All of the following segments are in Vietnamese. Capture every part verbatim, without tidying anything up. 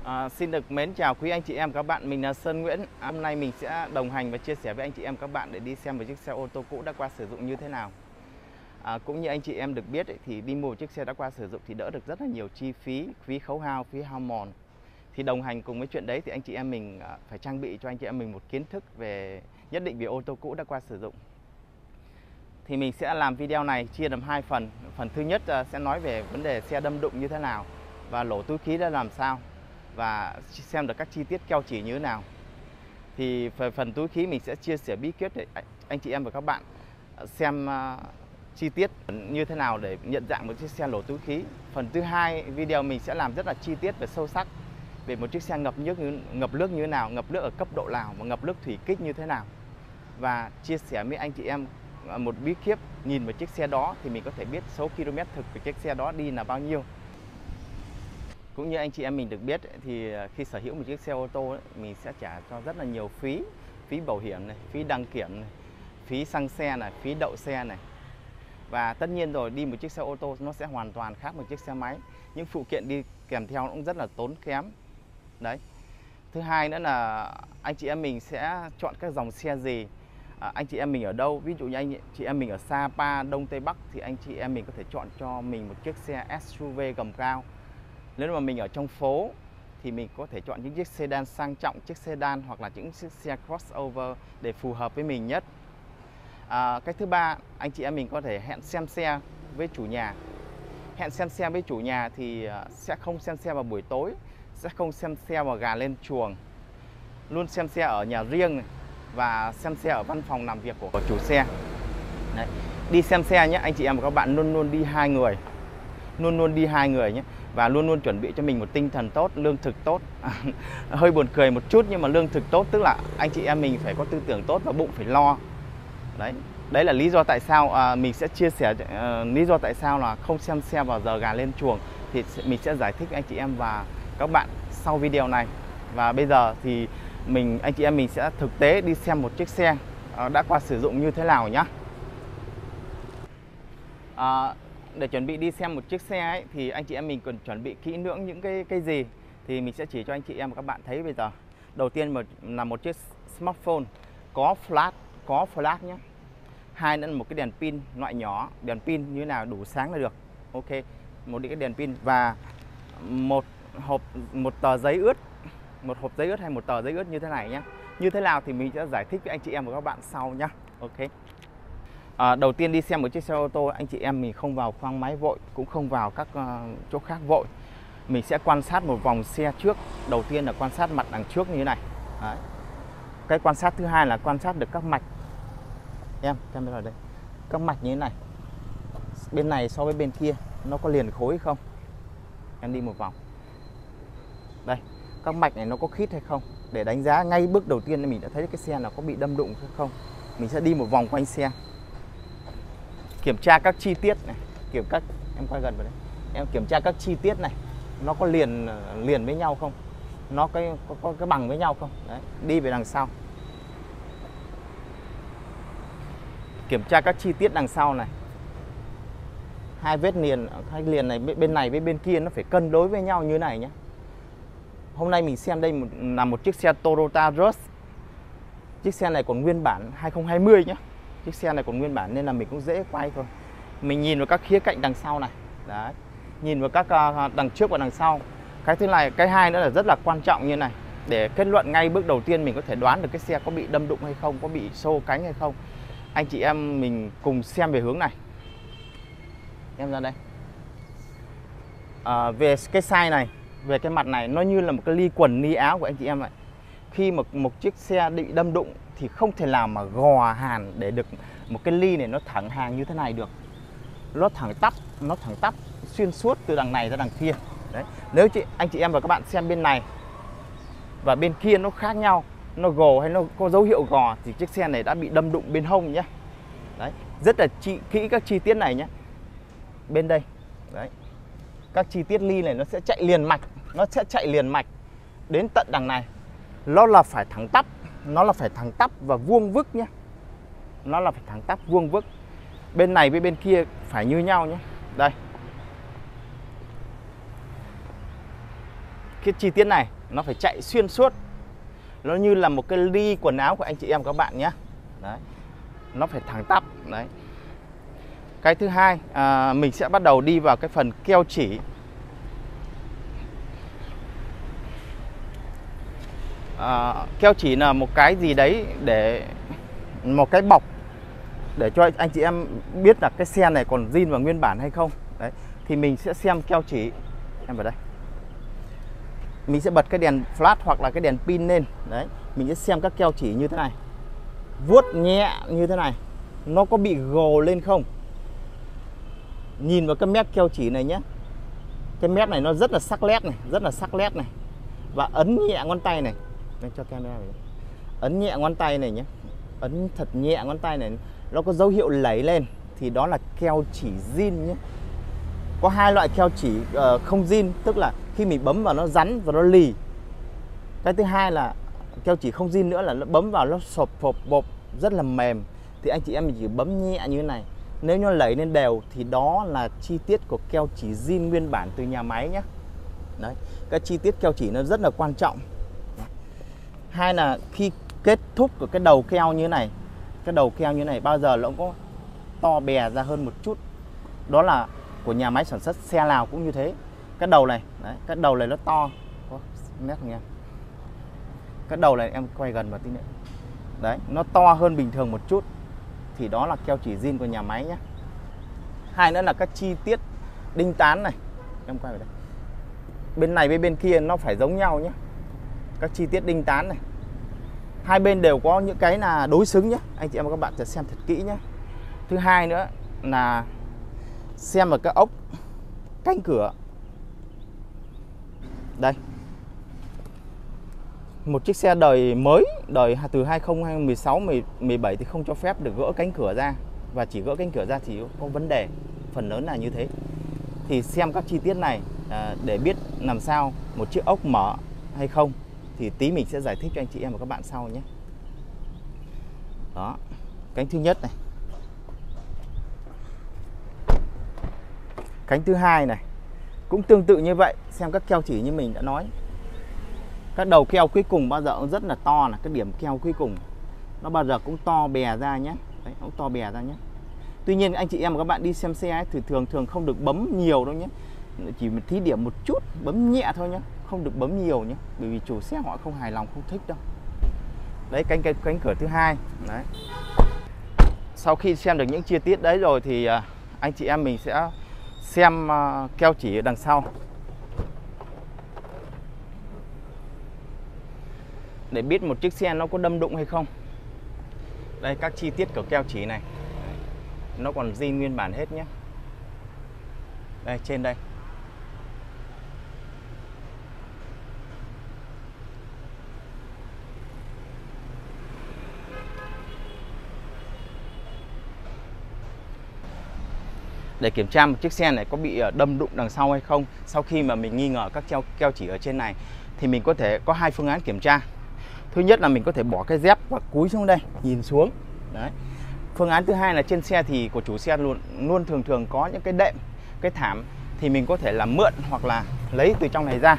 À, xin được mến chào quý anh chị em các bạn, mình là Sơn Nguyễn. Hôm nay mình sẽ đồng hành và chia sẻ với anh chị em các bạn để đi xem một chiếc xe ô tô cũ đã qua sử dụng như thế nào. À, cũng như anh chị em được biết ấy, thì đi mua một chiếc xe đã qua sử dụng thì đỡ được rất là nhiều chi phí, phí khấu hao, phí hao mòn. Thì đồng hành cùng với chuyện đấy thì anh chị em mình phải trang bị cho anh chị em mình một kiến thức về nhất định về ô tô cũ đã qua sử dụng. Thì mình sẽ làm video này chia làm hai phần. Phần thứ nhất sẽ nói về vấn đề xe đâm đụng như thế nào và lỗ túi khí đã làm sao, và xem được các chi tiết keo chỉ như thế nào. Thì về phần túi khí mình sẽ chia sẻ bí quyết để anh chị em và các bạn xem uh, chi tiết như thế nào để nhận dạng một chiếc xe lỗ túi khí. Phần thứ hai video mình sẽ làm rất là chi tiết và sâu sắc về một chiếc xe ngập nước như, ngập nước như thế nào, ngập nước ở cấp độ nào và ngập nước thủy kích như thế nào, và chia sẻ với anh chị em một bí kíp nhìn vào chiếc xe đó thì mình có thể biết số km thực của chiếc xe đó đi là bao nhiêu. Cũng như anh chị em mình được biết thì khi sở hữu một chiếc xe ô tô ấy, mình sẽ trả cho rất là nhiều phí, phí bảo hiểm này, phí đăng kiểm này, phí xăng xe này, phí đậu xe này. Và tất nhiên rồi, đi một chiếc xe ô tô nó sẽ hoàn toàn khác một chiếc xe máy. Những phụ kiện đi kèm theo cũng rất là tốn kém. Đấy. Thứ hai nữa là anh chị em mình sẽ chọn các dòng xe gì, à, anh chị em mình ở đâu. Ví dụ như anh chị em mình ở Sapa, Đông Tây Bắc thì anh chị em mình có thể chọn cho mình một chiếc xe ét u vê gầm cao. Nếu mà mình ở trong phố thì mình có thể chọn những chiếc sedan sang trọng, chiếc sedan hoặc là những chiếc xe crossover để phù hợp với mình nhất. À, cách thứ ba, anh chị em mình có thể hẹn xem xe với chủ nhà. Hẹn xem xe với chủ nhà thì sẽ không xem xe vào buổi tối, sẽ không xem xe vào gà lên chuồng, luôn xem xe ở nhà riêng này, và xem xe ở văn phòng làm việc của chủ xe. Đấy. Đi xem xe nhé, anh chị em và các bạn luôn luôn đi hai người, luôn luôn đi hai người nhé, và luôn luôn chuẩn bị cho mình một tinh thần tốt, lương thực tốt. À, hơi buồn cười một chút nhưng mà lương thực tốt tức là anh chị em mình phải có tư tưởng tốt và bụng phải lo. Đấy, đấy là lý do tại sao à, mình sẽ chia sẻ à, lý do tại sao là không xem xe vào giờ gà lên chuồng, thì mình sẽ giải thích với anh chị em và các bạn sau video này. Và bây giờ thì mình anh chị em mình sẽ thực tế đi xem một chiếc xe à, đã qua sử dụng như thế nào nhé. À, để chuẩn bị đi xem một chiếc xe ấy, thì anh chị em mình cần chuẩn bị kỹ lưỡng những cái cái gì thì mình sẽ chỉ cho anh chị em và các bạn thấy bây giờ. Đầu tiên là một chiếc smartphone có flash, có flash nhé. Hai nữa là một cái đèn pin loại nhỏ, đèn pin như thế nào đủ sáng là được. Ok, một cái đèn pin và một hộp một tờ giấy ướt, một hộp giấy ướt hay một tờ giấy ướt như thế này nhé. Như thế nào thì mình sẽ giải thích với anh chị em và các bạn sau nhé. Ok. À, đầu tiên đi xem một chiếc xe ô tô, anh chị em mình không vào khoang máy vội, cũng không vào các uh, chỗ khác vội. Mình sẽ quan sát một vòng xe trước. Đầu tiên là quan sát mặt đằng trước như thế này. Đấy. Cái quan sát thứ hai là quan sát được các mạch. Em, camera đây. Các mạch như thế này. Bên này so với bên kia nó có liền khối không? Em đi một vòng. Đây, các mạch này nó có khít hay không? Để đánh giá ngay bước đầu tiên mình đã thấy cái xe nào có bị đâm đụng hay không. Mình sẽ đi một vòng quanh xe. Kiểm tra các chi tiết này, kiểm các em quay gần vào đây. Em kiểm tra các chi tiết này, nó có liền liền với nhau không? Nó cái có, có cái bằng với nhau không? Đấy, đi về đằng sau. Kiểm tra các chi tiết đằng sau này. Hai vết liền, hai liền này bên này với bên kia nó phải cân đối với nhau như này nhé. Hôm nay mình xem đây một, là một chiếc xe Toyota Rush. Chiếc xe này còn nguyên bản hai không hai không nhé. Chiếc xe này còn nguyên bản nên là mình cũng dễ quay thôi. Mình nhìn vào các khía cạnh đằng sau này. Đấy. Nhìn vào các uh, đằng trước và đằng sau. Cái thứ này, cái hai nữa là rất là quan trọng như này. Để kết luận ngay bước đầu tiên mình có thể đoán được cái xe có bị đâm đụng hay không, có bị xô cánh hay không. Anh chị em mình cùng xem về hướng này. Em ra đây. À, về cái size này, về cái mặt này, nó như là một cái ly quần, ly áo của anh chị em vậy. Khi mà một chiếc xe bị đâm đụng thì không thể nào mà gò hàn để được một cái ly này nó thẳng hàng như thế này được. Nó thẳng tắp, nó thẳng tắp xuyên suốt từ đằng này ra đằng kia. Đấy. Nếu chị, anh chị em và các bạn xem bên này và bên kia nó khác nhau, nó gồ hay nó có dấu hiệu gò thì chiếc xe này đã bị đâm đụng bên hông nhé. Đấy. Rất là chi, kỹ các chi tiết này nhé. Bên đây. Đấy. Các chi tiết ly này nó sẽ chạy liền mạch, nó sẽ chạy liền mạch đến tận đằng này. Nó là phải thẳng tắp, nó là phải thẳng tắp và vuông vức nhé. Nó là phải thẳng tắp vuông vức. Bên này với bên kia phải như nhau nhé. Đây. Cái chi tiết này nó phải chạy xuyên suốt, nó như là một cái ly quần áo của anh chị em các bạn nhé. Đấy, nó phải thẳng tắp. Đấy. Cái thứ hai, à, mình sẽ bắt đầu đi vào cái phần keo chỉ. À, keo chỉ là một cái gì đấy để một cái bọc để cho anh chị em biết là cái xe này còn zin và nguyên bản hay không. Đấy, thì mình sẽ xem keo chỉ. Em vào đây, mình sẽ bật cái đèn flash hoặc là cái đèn pin lên. Đấy, mình sẽ xem các keo chỉ như thế này, vuốt nhẹ như thế này, nó có bị gồ lên không. Nhìn vào cái mép keo chỉ này nhé, cái mép này nó rất là sắc nét này, rất là sắc nét này. Và ấn nhẹ ngón tay này, nên cho camera này. Ấn nhẹ ngón tay này nhé, ấn thật nhẹ ngón tay này, nó có dấu hiệu lẩy lên thì đó là keo chỉ zin nhé. Có hai loại keo chỉ uh, không zin, tức là khi mình bấm vào nó rắn và nó lì. Cái thứ hai là keo chỉ không zin nữa là nó bấm vào nó sộp phộp bộp rất là mềm. Thì anh chị em mình chỉ bấm nhẹ như thế này, nếu nó lẩy lên đều thì đó là chi tiết của keo chỉ zin nguyên bản từ nhà máy nhé. Đấy, cái chi tiết keo chỉ nó rất là quan trọng. Hai là khi kết thúc của cái đầu keo như thế này, cái đầu keo như thế này bao giờ nó cũng có to bè ra hơn một chút. Đó là của nhà máy sản xuất xe nào cũng như thế. Cái đầu này, đấy, cái đầu này nó to. Nét không em? Cái đầu này em quay gần vào tí nữa. Đấy, nó to hơn bình thường một chút thì đó là keo chỉ zin của nhà máy nhé. Hai nữa là các chi tiết đinh tán này, em quay vào đây. Bên này với bên kia nó phải giống nhau nhé. Các chi tiết đinh tán này, hai bên đều có những cái là đối xứng nhé. Anh chị em và các bạn sẽ xem thật kỹ nhé. Thứ hai nữa là xem vào cái ốc cánh cửa. Đây, một chiếc xe đời mới, đời từ hai không một sáu mười bảy thì không cho phép được gỡ cánh cửa ra. Và chỉ gỡ cánh cửa ra thì có vấn đề, phần lớn là như thế. Thì xem các chi tiết này à, để biết làm sao một chiếc ốc mở hay không thì tí mình sẽ giải thích cho anh chị em và các bạn sau nhé. Đó, cánh thứ nhất này, cánh thứ hai này cũng tương tự như vậy. Xem các keo chỉ như mình đã nói, các đầu keo cuối cùng bao giờ cũng rất là to, là cái điểm keo cuối cùng nó bao giờ cũng to bè ra nhé. Đấy, cũng to bè ra nhé. Tuy nhiên anh chị em và các bạn đi xem xe ấy, thì thường thường không được bấm nhiều đâu nhé, chỉ một thí điểm một chút, bấm nhẹ thôi nhé, không được bấm nhiều nhé, bởi vì chủ xe họ không hài lòng, không thích đâu. Đấy, cánh cánh, cánh cửa thứ hai. Đấy, sau khi xem được những chi tiết đấy rồi thì uh, anh chị em mình sẽ xem uh, keo chỉ ở đằng sau để biết một chiếc xe nó có đâm đụng hay không. Đây, các chi tiết của keo chỉ này nó còn zin nguyên bản hết nhé. Đây, trên đây. Để kiểm tra một chiếc xe này có bị đâm đụng đằng sau hay không, sau khi mà mình nghi ngờ các keo, keo chỉ ở trên này, thì mình có thể có hai phương án kiểm tra. Thứ nhất là mình có thể bỏ cái dép và cúi xuống đây, nhìn xuống. Đấy. Phương án thứ hai là trên xe thì của chủ xe luôn luôn thường thường có những cái đệm, cái thảm, thì mình có thể là mượn hoặc là lấy từ trong này ra.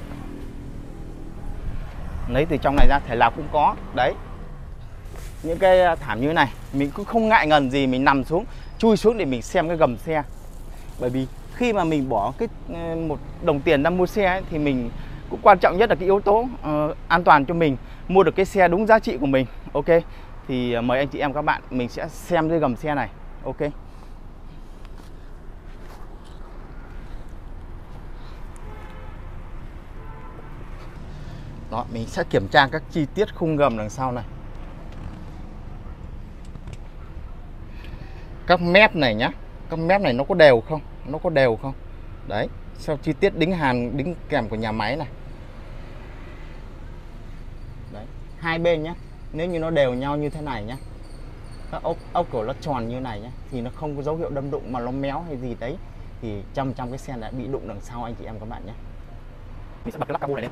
Lấy từ trong này ra, thể nào cũng có. Đấy, những cái thảm như thế này, mình cũng không ngại ngần gì mình nằm xuống, chui xuống để mình xem cái gầm xe. Bởi vì khi mà mình bỏ cái một đồng tiền ra mua xe ấy, thì mình cũng quan trọng nhất là cái yếu tố uh, an toàn cho mình, mua được cái xe đúng giá trị của mình. Ok, thì uh, mời anh chị em các bạn mình sẽ xem cái gầm xe này. Ok, đó, mình sẽ kiểm tra các chi tiết khung gầm đằng sau này. Các mép này nhá, các mép này nó có đều không, nó có đều không. Đấy, sau chi tiết đính hàn, đính kèm của nhà máy này. Đấy, hai bên nhá, nếu như nó đều nhau như thế này nhá, các ốc ốc của nó tròn như này nhá, thì nó không có dấu hiệu đâm đụng mà nó méo hay gì đấy, thì trong trong cái xe đã bị đụng đằng sau anh chị em các bạn nhé. Mình sẽ bật cái lắc cabo này lên.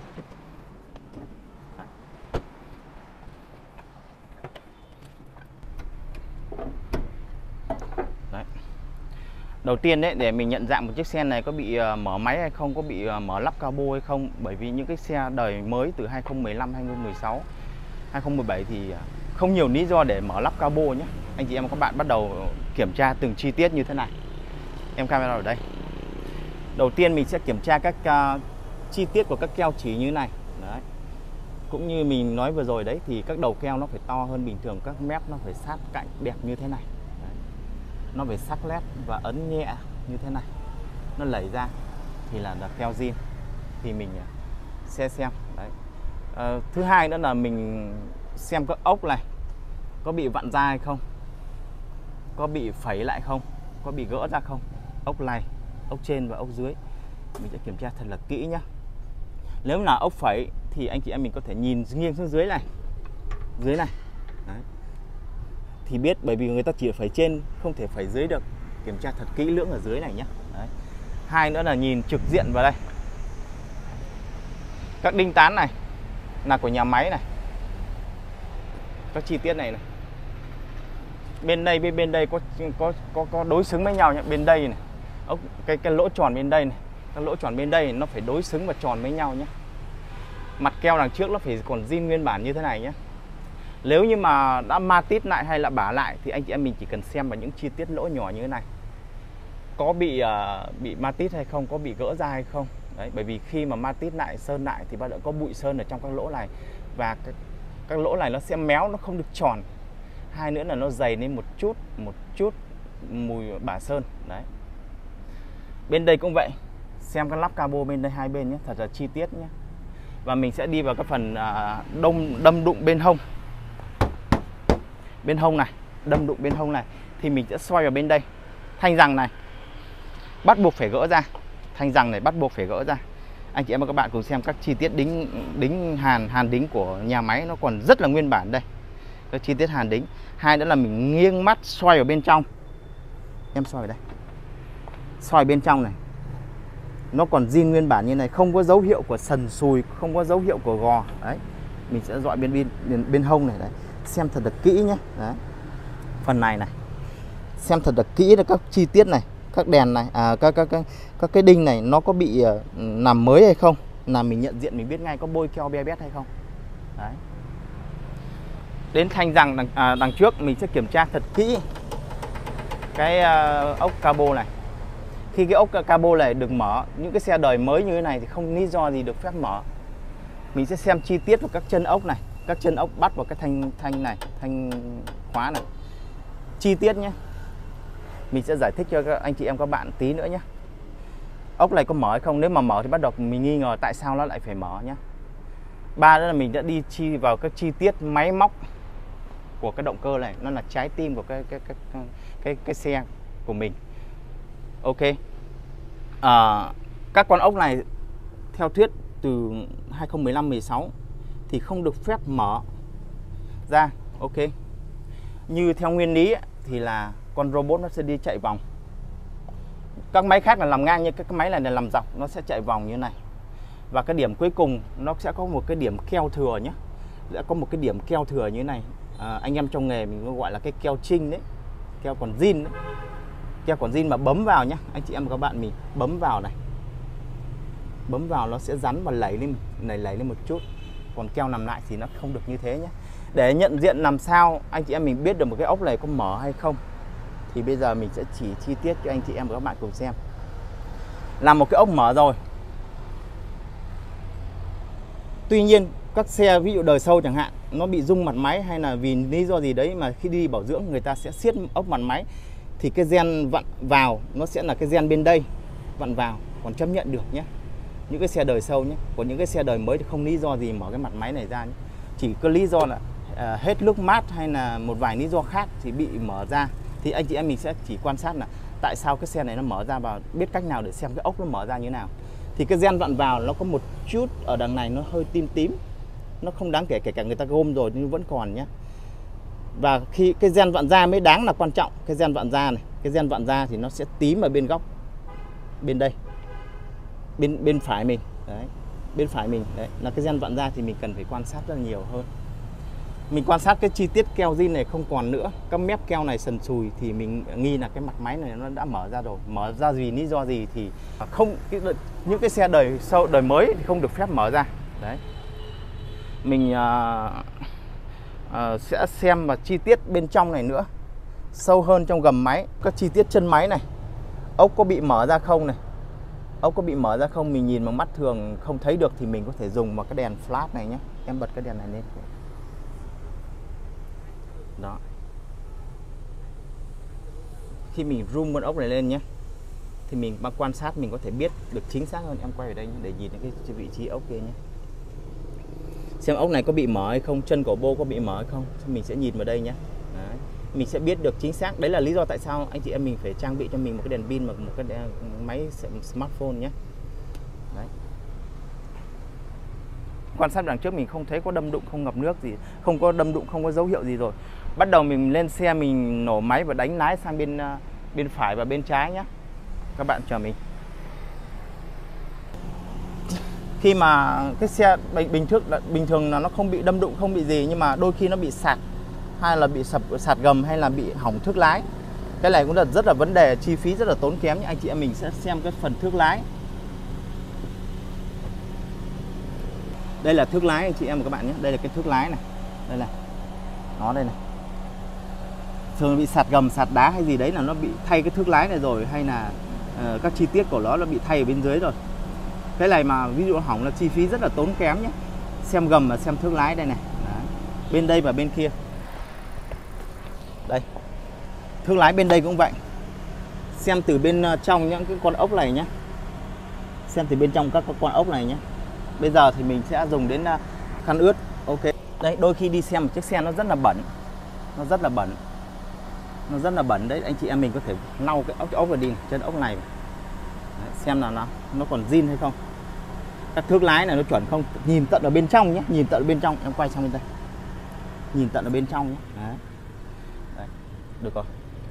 Đầu tiên đấy, để mình nhận dạng một chiếc xe này có bị uh, mở máy hay không, có bị uh, mở lắp cabo hay không. Bởi vì những cái xe đời mới từ hai không một lăm, hai không một sáu, hai không một bảy thì không nhiều lý do để mở lắp cabo nhé. Anh chị em các bạn bắt đầu kiểm tra từng chi tiết như thế này. Em camera ở đây. Đầu tiên mình sẽ kiểm tra các uh, chi tiết của các keo chỉ như thế này. Đấy. Cũng như mình nói vừa rồi đấy, thì các đầu keo nó phải to hơn bình thường, các mép nó phải sát cạnh đẹp như thế này. Đấy. Nó phải sắc nét và ấn nhẹ như thế này, nó lẩy ra thì là, là keo zin, thì mình sẽ xem. Đấy. À, thứ hai nữa là mình xem các ốc này có bị vặn ra hay không, có bị phẩy lại không, có bị gỡ ra không, ốc này, ốc trên và ốc dưới mình sẽ kiểm tra thật là kỹ nhá. Nếu là ốc phẩy thì anh chị em mình có thể nhìn nghiêng xuống dưới này, dưới này. Đấy. Thì biết, bởi vì người ta chỉ phẩy trên không thể phẩy dưới được, kiểm tra thật kỹ lưỡng ở dưới này nhé. Đấy. Hai nữa là nhìn trực diện vào đây, các đinh tán này là của nhà máy này, các chi tiết này này, bên đây bên bên đây có có có có đối xứng với nhau nhé. Bên đây này, ốc cái cái lỗ tròn bên đây này, cái lỗ tròn bên đây nó phải đối xứng và tròn với nhau nhé. Mặt keo đằng trước nó phải còn zin nguyên bản như thế này nhé. Nếu như mà đã ma tít lại hay là bả lại thì anh chị em mình chỉ cần xem vào những chi tiết lỗ nhỏ như thế này, có bị uh, bị ma tít hay không, có bị gỡ ra hay không. Đấy, bởi vì khi mà ma tít lại, sơn lại thì bắt đầu có bụi sơn ở trong các lỗ này, và các, các lỗ này nó sẽ méo, nó không được tròn. Hai nữa là nó dày lên một chút, một chút mùi bả sơn. Đấy. Bên đây cũng vậy, xem các lắp cabo bên đây hai bên nhé, thật là chi tiết nhé. Và mình sẽ đi vào cái phần uh, đông đâm đụng bên hông. Bên hông này, đâm đụng bên hông này thì mình sẽ xoay vào bên đây. Thanh rằng này bắt buộc phải gỡ ra, thanh rằng này bắt buộc phải gỡ ra. Anh chị em và các bạn cùng xem các chi tiết đính đính hàn hàn đính của nhà máy nó còn rất là nguyên bản đây. Các chi tiết hàn đính. Hai nữa là mình nghiêng mắt xoay vào bên trong. Em xoay vào đây. Xoay bên trong này. Nó còn zin nguyên bản như này, không có dấu hiệu của sần sùi, không có dấu hiệu của gò. Đấy. Mình sẽ dọi bên bên bên, bên hông này đấy. Xem thật là kỹ nhé. Đấy. Phần này này, xem thật là kỹ là các chi tiết này, các đèn này, à, các, các, các, các cái đinh này nó có bị uh, làm mới hay không, là mình nhận diện mình biết ngay có bôi keo be bét hay không. Đấy. Đến thanh rằng đằng, à, đằng trước mình sẽ kiểm tra thật kỹ cái uh, ốc cabo này. Khi cái ốc cabo này được mở, những cái xe đời mới như thế này thì không lý do gì được phép mở. Mình sẽ xem chi tiết vào các chân ốc này, các chân ốc bắt vào cái thanh thanh này, thanh khóa này, chi tiết nhé. Mình sẽ giải thích cho các anh chị em các bạn tí nữa nhé. Ốc này có mở hay không, nếu mà mở thì bắt đầu mình nghi ngờ tại sao nó lại phải mở nhé. Ba nữa là mình đã đi chi vào các chi tiết máy móc của cái động cơ này, nó là trái tim của cái cái cái cái cái, cái xe của mình. Ok. À, các con ốc này theo thuyết từ hai không một lăm mười sáu thì không được phép mở ra. Ok. Như theo nguyên lý ấy, thì là con robot nó sẽ đi chạy vòng. Các máy khác là làm ngang, nhưng các máy này là làm dọc, nó sẽ chạy vòng như này. Và cái điểm cuối cùng nó sẽ có một cái điểm keo thừa nhé. Sẽ có một cái điểm keo thừa như thế này. À, anh em trong nghề mình gọi là cái keo trinh đấy, keo còn zin đấy. Keo còn zin mà bấm vào nhé, anh chị em và các bạn mình bấm vào này, bấm vào nó sẽ rắn và lẩy lên, này lẩy lên một chút. Còn keo nằm lại thì nó không được như thế nhé. Để nhận diện làm sao anh chị em mình biết được một cái ốc này có mở hay không, thì bây giờ mình sẽ chỉ chi tiết cho anh chị em và các bạn cùng xem. Là một cái ốc mở rồi. Tuy nhiên các xe ví dụ đời sau chẳng hạn, nó bị rung mặt máy hay là vì lý do gì đấy mà khi đi bảo dưỡng người ta sẽ siết ốc mặt máy, thì cái gen vặn vào nó sẽ là cái gen bên đây vặn vào, còn chấp nhận được nhé. Những cái xe đời sau nhé. Còn những cái xe đời mới thì không lý do gì mở cái mặt máy này ra nhé. Chỉ có lý do là uh, hết lúc mát hay là một vài lý do khác thì bị mở ra. Thì anh chị em mình sẽ chỉ quan sát là tại sao cái xe này nó mở ra, và biết cách nào để xem cái ốc nó mở ra như thế nào. Thì cái gen vặn vào nó có một chút ở đằng này nó hơi tím tím, nó không đáng kể, kể cả người ta gom rồi nhưng vẫn còn nhé. Và khi cái gen vặn ra mới đáng là quan trọng. Cái gen vặn ra này, cái gen vặn ra thì nó sẽ tím ở bên góc bên đây, bên bên phải mình đấy, bên phải mình đấy là cái gen vặn ra, thì mình cần phải quan sát rất là nhiều hơn. Mình quan sát cái chi tiết keo zin này không còn nữa, các mép keo này sần sùi thì mình nghi là cái mặt máy này nó đã mở ra rồi. Mở ra vì lý do gì thì không, cái, những cái xe đời sau đời mới thì không được phép mở ra. Đấy. Mình uh, uh, sẽ xem vào chi tiết bên trong này nữa, sâu hơn trong gầm máy, các chi tiết chân máy này, ốc có bị mở ra không này, ốc có bị mở ra không, mình nhìn bằng mắt thường không thấy được thì mình có thể dùng vào cái đèn flash này nhé. Em bật cái đèn này lên. Đó. Khi mình zoom con ốc này lên nhé, thì mình bằng quan sát mình có thể biết được chính xác hơn. Em quay ở đây nhé, để nhìn cái vị trí ốc kia nhé. Xem ốc này có bị mở hay không, chân cổ bô có bị mở hay không, mình sẽ nhìn vào đây nhé. Đấy. Mình sẽ biết được chính xác. Đấy là lý do tại sao anh chị em mình phải trang bị cho mình một cái đèn pin và một cái đèn, máy smartphone nhé. Đấy. Quan sát đằng trước mình không thấy có đâm đụng, không ngập nước gì, không có đâm đụng, không có dấu hiệu gì rồi. Bắt đầu mình lên xe, mình nổ máy và đánh lái sang bên bên phải và bên trái nhé. Các bạn chờ mình. Khi mà cái xe bình thường bình thường là nó không bị đâm đụng, không bị gì, nhưng mà đôi khi nó bị sạt, hay là bị sập sạt gầm, hay là bị hỏng thước lái. Cái này cũng là rất là vấn đề, chi phí rất là tốn kém. Anh chị em mình sẽ xem cái phần thước lái. Đây là thước lái anh chị em và các bạn nhé. Đây là cái thước lái này. Đây này. Nó đây này. Thường bị sạt gầm, sạt đá hay gì đấy là nó bị thay cái thước lái này rồi, hay là uh, các chi tiết của nó nó bị thay ở bên dưới rồi. Cái này mà ví dụ hỏng là chi phí rất là tốn kém nhé. Xem gầm và xem thước lái đây này. Đấy. Bên đây và bên kia. Đây. Thước lái bên đây cũng vậy. Xem từ bên trong những cái con ốc này nhé. Xem từ bên trong các con ốc này nhé. Bây giờ thì mình sẽ dùng đến khăn ướt. Ok. Đấy, đôi khi đi xem một chiếc xe nó rất là bẩn. Nó rất là bẩn. Nó rất là bẩn đấy, anh chị em mình có thể lau cái ốc ốc vào đi, chân ốc này. Đấy, xem là nó nó còn zin hay không. Các thước lái này nó chuẩn không? Nhìn tận ở bên trong nhé, nhìn tận ở bên trong, em quay sang bên đây. Nhìn tận ở bên trong nhé. Đấy. Đấy. Được rồi.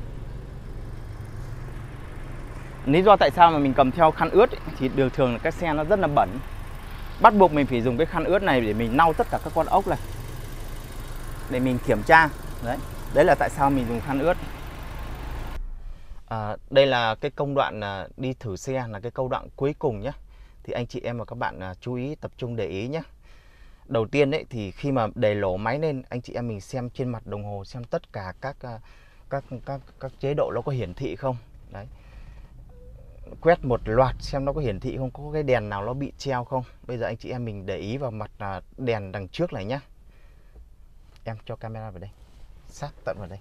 Lý do tại sao mà mình cầm theo khăn ướt ấy, thì đường thường là các xe nó rất là bẩn. Bắt buộc mình phải dùng cái khăn ướt này để mình lau tất cả các con ốc này, để mình kiểm tra. Đấy, đấy là tại sao mình dùng khăn ướt. À, đây là cái công đoạn đi thử xe, là cái công đoạn cuối cùng nhé. Thì anh chị em và các bạn chú ý, tập trung để ý nhé. Đầu tiên đấy thì khi mà để lỗ máy lên, anh chị em mình xem trên mặt đồng hồ, xem tất cả các các các các chế độ nó có hiển thị không. Đấy. Quét một loạt xem nó có hiển thị không, có cái đèn nào nó bị treo không. Bây giờ anh chị em mình để ý vào mặt đèn đằng trước này nhá. Em cho camera vào đây, sát tận vào đây.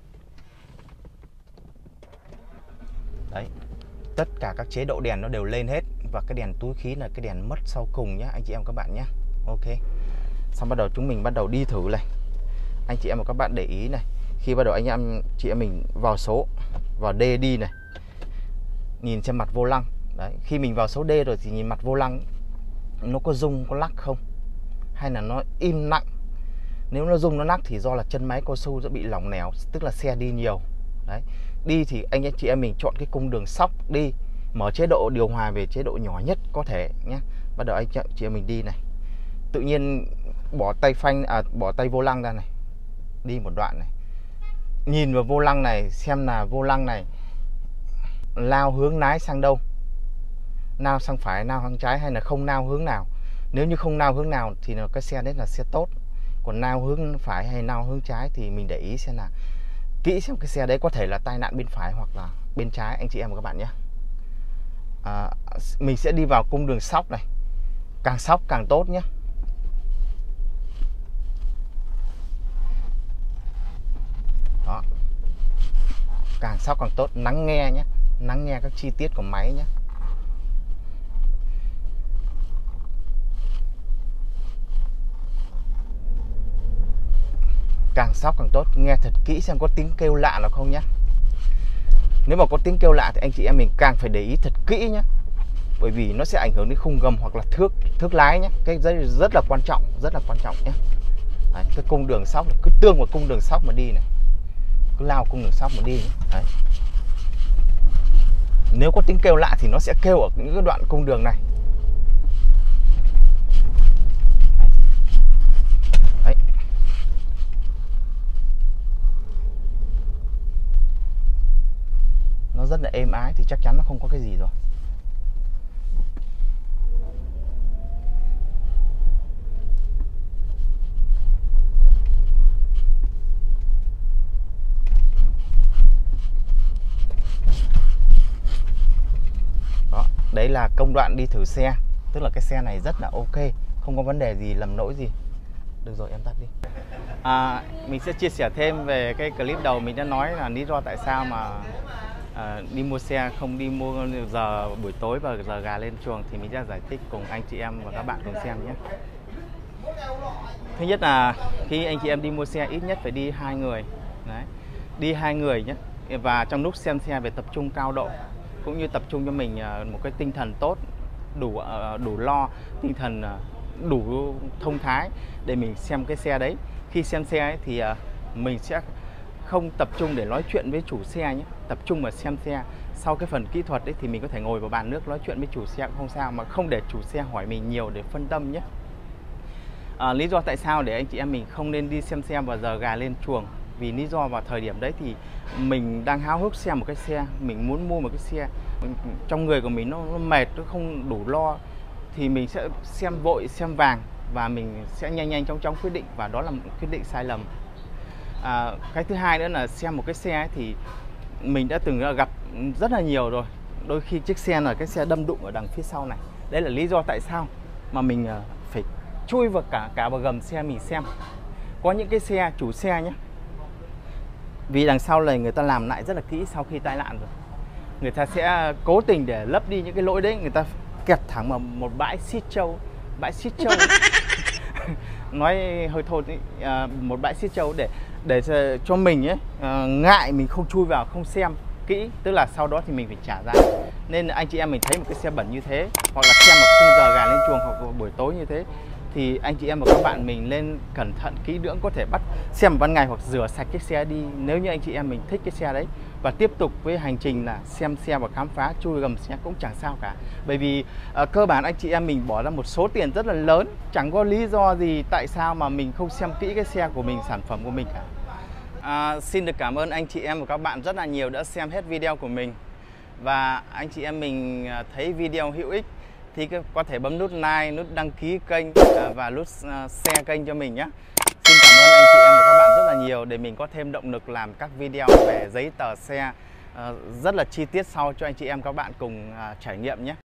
Đấy, tất cả các chế độ đèn nó đều lên hết. Và cái đèn túi khí là cái đèn mất sau cùng nhá, anh chị em các bạn nhé. Ok. Xong bắt đầu chúng mình bắt đầu đi thử này. Anh chị em và các bạn để ý này. Khi bắt đầu anh em chị em mình vào số, vào D đi này, nhìn xem mặt vô lăng. Đấy, khi mình vào số D rồi thì nhìn mặt vô lăng nó có rung, có lắc không, hay là nó im lặng. Nếu nó rung, nó lắc thì do là chân máy cao su sẽ bị lỏng lẻo, tức là xe đi nhiều. Đấy. Đi thì anh chị em mình chọn cái cung đường sóc đi, mở chế độ điều hòa về chế độ nhỏ nhất có thể nhé. Bắt đầu anh chị em mình đi này, tự nhiên bỏ tay phanh, à, bỏ tay vô lăng ra này, đi một đoạn này, nhìn vào vô lăng này xem là vô lăng này lao hướng lái sang đâu, nao sang phải, nao sang trái, hay là không nao hướng nào. Nếu như không nao hướng nào thì cái xe đấy là xe tốt. Còn nao hướng phải hay nao hướng trái thì mình để ý xem là kỹ xem cái xe đấy có thể là tai nạn bên phải hoặc là bên trái, anh chị em và các bạn nhé. À, mình sẽ đi vào cung đường sóc này, càng sóc càng tốt nhé. Đó, càng sóc càng tốt, lắng nghe nhé, lắng nghe các chi tiết của máy nhé. Càng sóc càng tốt, nghe thật kỹ xem có tiếng kêu lạ nào không nhé. Nếu mà có tiếng kêu lạ thì anh chị em mình càng phải để ý thật kỹ nhé, bởi vì nó sẽ ảnh hưởng đến khung gầm hoặc là thước thước lái nhé. Cái đấy rất là quan trọng, rất là quan trọng nhé. Đấy, cái cung đường sóc này, cứ tương vào cung đường sóc mà đi này, cứ lao cung đường sóc mà đi. Đấy. Nếu có tiếng kêu lạ thì nó sẽ kêu ở những cái đoạn cung đường này. Đấy. thì chắc chắn nó không có cái gì rồi. Đó, đấy là công đoạn đi thử xe. Tức là cái xe này rất là ok, không có vấn đề gì, lầm lỗi gì. Được rồi, em tắt đi. À, mình sẽ chia sẻ thêm về cái clip đầu mình đã nói là lý do tại sao mà à, đi mua xe không đi mua giờ buổi tối và giờ gà lên chuồng, thì mình sẽ giải thích cùng anh chị em và các bạn cùng xem nhé. Thứ nhất là khi anh chị em đi mua xe ít nhất phải đi hai người. Đấy, đi hai người nhé. Và trong lúc xem xe phải tập trung cao độ, cũng như tập trung cho mình một cái tinh thần tốt, đủ đủ lo, tinh thần đủ thông thái để mình xem cái xe đấy. Khi xem xe ấy, thì mình sẽ không tập trung để nói chuyện với chủ xe nhé, tập trung vào xem xe. Sau cái phần kỹ thuật ấy thì mình có thể ngồi vào bàn nước nói chuyện với chủ xe cũng không sao, mà không để chủ xe hỏi mình nhiều để phân tâm nhé. À, lý do tại sao để anh chị em mình không nên đi xem xe vào giờ gà lên chuồng, vì lý do vào thời điểm đấy thì mình đang háo hức xem một cái xe, mình muốn mua một cái xe, trong người của mình nó, nó mệt, nó không đủ lo, thì mình sẽ xem vội, xem vàng và mình sẽ nhanh nhanh chóng chóng quyết định, và đó là một quyết định sai lầm. À, cái thứ hai nữa là xem một cái xe ấy, thì mình đã từng gặp rất là nhiều rồi. Đôi khi chiếc xe là cái xe đâm đụng ở đằng phía sau này. Đấy là lý do tại sao mà mình phải chui vào cả cả vào gầm xe mình xem. Có những cái xe chủ xe nhé, vì đằng sau này người ta làm lại rất là kỹ sau khi tai nạn rồi, người ta sẽ cố tình để lấp đi những cái lỗi đấy, người ta kẹp thẳng vào một bãi xít trâu, bãi xít trâu nói hơi thô ý, à, một bãi xít trâu để để cho mình ấy à, ngại mình không chui vào, không xem kỹ, tức là sau đó thì mình phải trả giá. Nên anh chị em mình thấy một cái xe bẩn như thế, hoặc là xem một khung giờ gà lên chuồng hoặc buổi tối như thế, thì anh chị em và các bạn mình lên cẩn thận kỹ lưỡng, có thể bắt xem ban ngày hoặc rửa sạch cái xe đi nếu như anh chị em mình thích cái xe đấy, và tiếp tục với hành trình là xem xe và khám phá, chui gầm xe cũng chẳng sao cả. Bởi vì uh, cơ bản anh chị em mình bỏ ra một số tiền rất là lớn, chẳng có lý do gì tại sao mà mình không xem kỹ cái xe của mình, sản phẩm của mình cả. À, xin được cảm ơn anh chị em và các bạn rất là nhiều đã xem hết video của mình. Và anh chị em mình thấy video hữu ích thì có thể bấm nút like, nút đăng ký kênh và nút share kênh cho mình nhé. Xin cảm ơn anh chị em và các bạn rất là nhiều để mình có thêm động lực làm các video về giấy tờ xe rất là chi tiết sau cho anh chị em các bạn cùng trải nghiệm nhé.